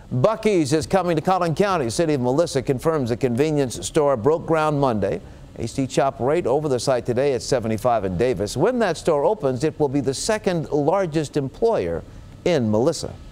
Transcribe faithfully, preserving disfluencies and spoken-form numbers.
Buc-ee's is coming to Collin County. City of Melissa confirms the convenience store broke ground Monday. H D Chop right over the site today at seventy-five in Davis. When that store opens, it will be the second largest employer in Melissa.